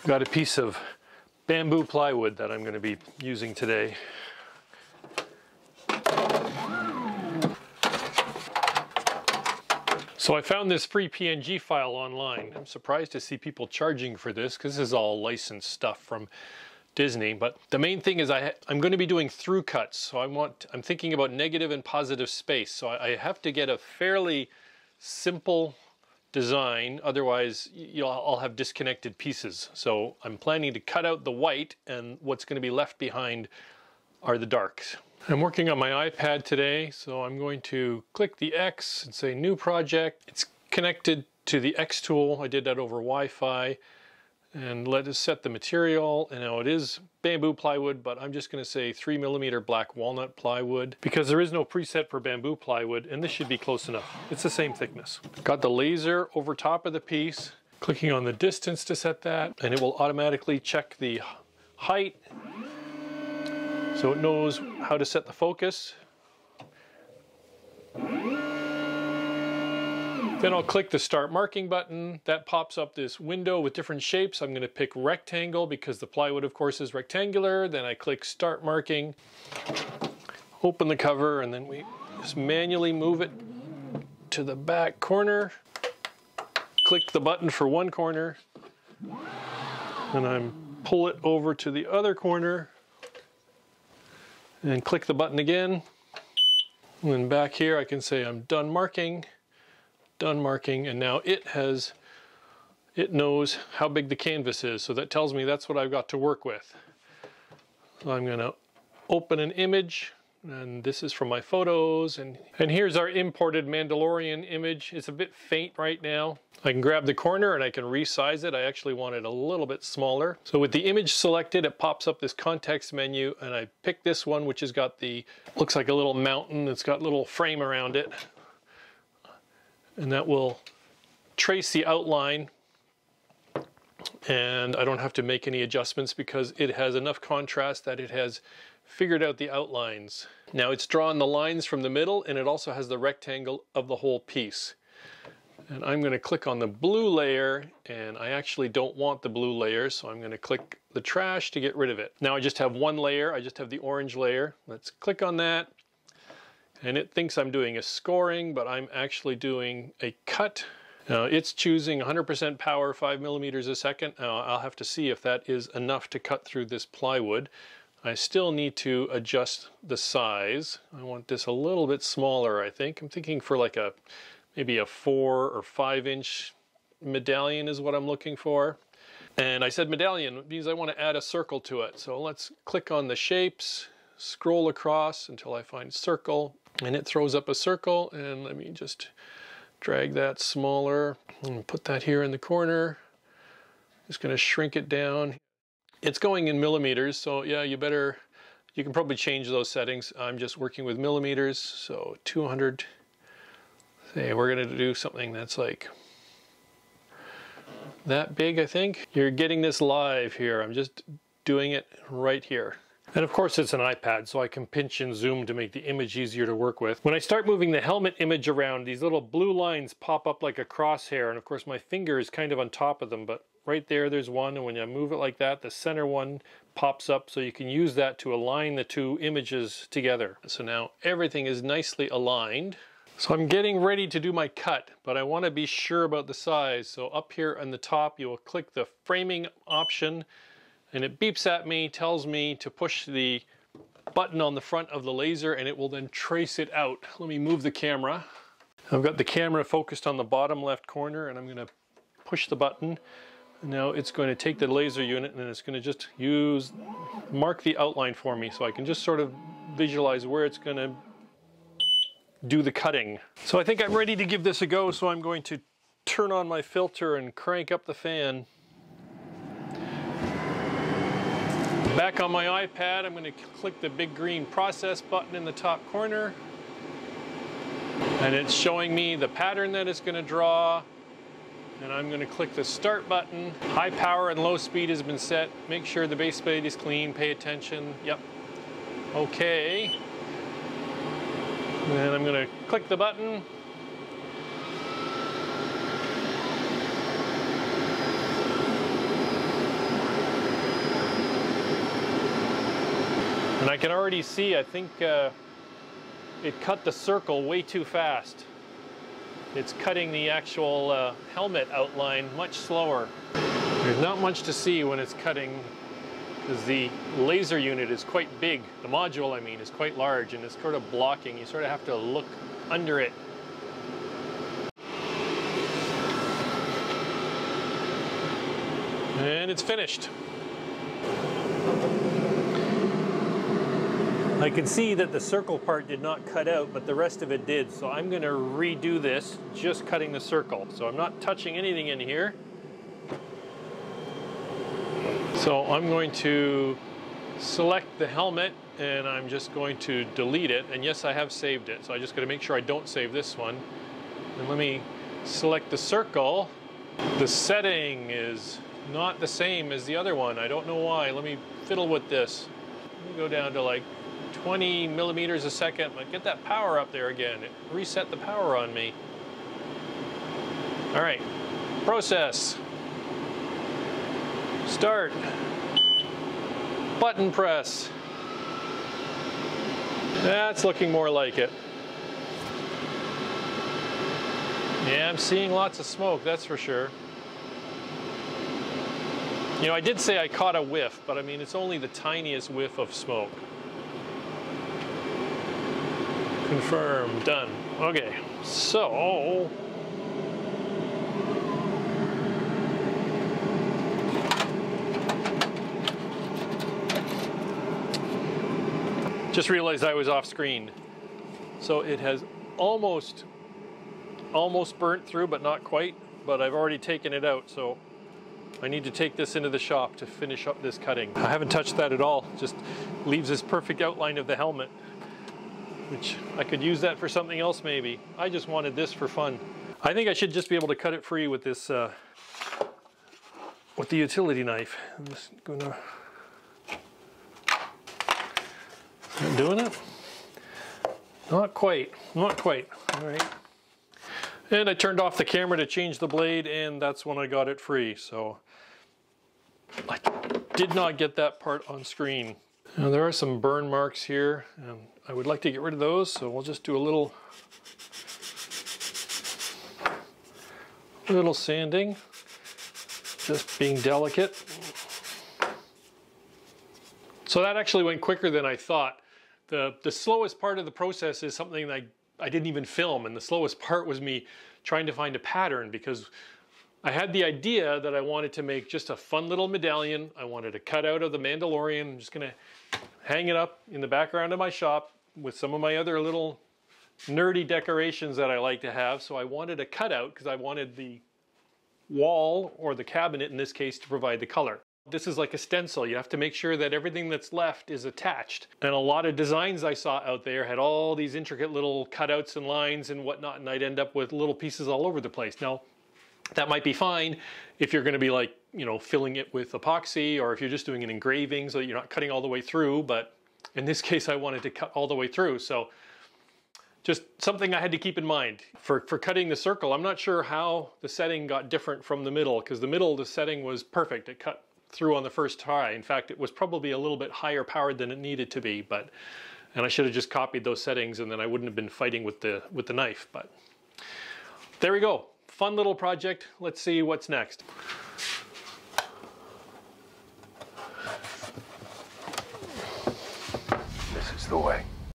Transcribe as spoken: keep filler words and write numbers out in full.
Got a piece of bamboo plywood that I'm going to be using today. So I found this free P N G file online. I'm surprised to see people charging for this because this is all licensed stuff from Disney. But the main thing is I, I'm going to be doing through cuts. So I want, I'm thinking about negative and positive space. So I, I have to get a fairly simple design. Otherwise, you know, I'll have disconnected pieces. So I'm planning to cut out the white, and what's going to be left behind are the darks. I'm working on my iPad today, so I'm going to click the X and say new project. It's connected to the xTool. I did that over Wi-Fi. And let us set the material. And now it is bamboo plywood, but I'm just going to say three millimeter black walnut plywood because there is no preset for bamboo plywood, and this should be close enough. It's the same thickness. Got the laser over top of the piece, clicking on the distance to set that, and it will automatically check the height. So it knows how to set the focus. Then I'll click the start marking button. That pops up this window with different shapes. I'm going to pick rectangle because the plywood, of course, is rectangular. Then I click start marking, open the cover, and then we just manually move it to the back corner. Click the button for one corner, and I pull it over to the other corner. And click the button again. And then back here I can say I'm done marking, done marking, and now it has, it knows how big the canvas is. So that tells me that's what I've got to work with. So I'm gonna open an image, and this is from my photos, and, and here's our imported Mandalorian image. It's a bit faint right now. I can grab the corner and I can resize it. I actually want it a little bit smaller. So with the image selected, it pops up this context menu, and I pick this one, which has got the, looks like a little mountain. It's got a little frame around it. And that will trace the outline, and I don't have to make any adjustments because it has enough contrast that it has figured out the outlines. Now it's drawn the lines from the middle, and it also has the rectangle of the whole piece. And I'm going to click on the blue layer, and I actually don't want the blue layer, so I'm going to click the trash to get rid of it. Now I just have one layer. I just have the orange layer. Let's click on that. And it thinks I'm doing a scoring, but I'm actually doing a cut. Now it's choosing one hundred percent power, five millimeters a second. Now I'll have to see if that is enough to cut through this plywood. I still need to adjust the size. I want this a little bit smaller, I think. I'm thinking for like a, maybe a four or five inch medallion is what I'm looking for. And I said medallion because I want to add a circle to it. So let's click on the shapes, scroll across until I find circle. And it throws up a circle, and let me just drag that smaller and put that here in the corner. Just going to shrink it down. It's going in millimeters, so yeah, you better, you can probably change those settings. I'm just working with millimeters, so two hundred. Say we're going to do something that's like that big, I think. You're getting this live here. I'm just doing it right here. And of course it's an iPad, so I can pinch and zoom to make the image easier to work with. When I start moving the helmet image around, these little blue lines pop up like a crosshair, and of course my finger is kind of on top of them, but right there there's one, and when I move it like that, the center one pops up, so you can use that to align the two images together. So now everything is nicely aligned. So I'm getting ready to do my cut, but I want to be sure about the size. So up here on the top, you will click the framing option, and it beeps at me, tells me to push the button on the front of the laser, and it will then trace it out. Let me move the camera. I've got the camera focused on the bottom left corner, and I'm going to push the button. Now it's going to take the laser unit, and it's going to just use, mark the outline for me, so I can just sort of visualize where it's going to do the cutting. So I think I'm ready to give this a go, so I'm going to turn on my filter and crank up the fan. Back on my iPad, I'm going to click the big green process button in the top corner, and it's showing me the pattern that it's going to draw, and I'm going to click the start button. High power and low speed has been set. Make sure the base plate is clean, pay attention. Yep. Okay. And I'm going to click the button. And I can already see, I think uh, it cut the circle way too fast. It's cutting the actual uh, helmet outline much slower. There's not much to see when it's cutting, because the laser unit is quite big. The module, I mean, is quite large, and it's sort of blocking. You sort of have to look under it. And it's finished. I can see that the circle part did not cut out, but the rest of it did. So I'm going to redo this, just cutting the circle. So I'm not touching anything in here. So I'm going to select the helmet, and I'm just going to delete it. And yes, I have saved it. So I just got to make sure I don't save this one. And let me select the circle. The setting is not the same as the other one. I don't know why. Let me fiddle with this. Let me go down to like twenty millimeters a second. But get that power up there again. It reset the power on me. All right, process. Start. Button press. That's looking more like it. Yeah, I'm seeing lots of smoke, that's for sure. You know, I did say I caught a whiff, but I mean, it's only the tiniest whiff of smoke. Confirm, done. Okay, so just realized I was off screen. So it has almost almost burnt through, but not quite, but I've already taken it out, so I need to take this into the shop to finish up this cutting. I haven't touched that at all, just leaves this perfect outline of the helmet, which I could use that for something else maybe. I just wanted this for fun. I think I should just be able to cut it free with this, uh, with the utility knife. I'm just gonna, I'm doing it? Not quite, not quite, all right. And I turned off the camera to change the blade, and that's when I got it free. So I did not get that part on screen. Now there are some burn marks here, and I would like to get rid of those, so we'll just do a little, little sanding, just being delicate. So that actually went quicker than I thought. The, the slowest part of the process is something that I I didn't even film, and the slowest part was me trying to find a pattern, because I had the idea that I wanted to make just a fun little medallion. I wanted a cutout of the Mandalorian. I'm just gonna hang it up in the background of my shop with some of my other little nerdy decorations that I like to have. So I wanted a cutout because I wanted the wall, or the cabinet in this case, to provide the color. This is like a stencil. You have to make sure that everything that's left is attached. And a lot of designs I saw out there had all these intricate little cutouts and lines and whatnot, and I'd end up with little pieces all over the place. Now, that might be fine if you're gonna be like, you know, filling it with epoxy, or if you're just doing an engraving so that you're not cutting all the way through, but in this case I wanted to cut all the way through. So just something I had to keep in mind. For, for cutting the circle, I'm not sure how the setting got different from the middle, because the middle, the setting was perfect. It cut through on the first try. In fact, it was probably a little bit higher powered than it needed to be, but, and I should have just copied those settings, and then I wouldn't have been fighting with the, with the knife. But there we go. Fun little project. Let's see what's next. This is the way.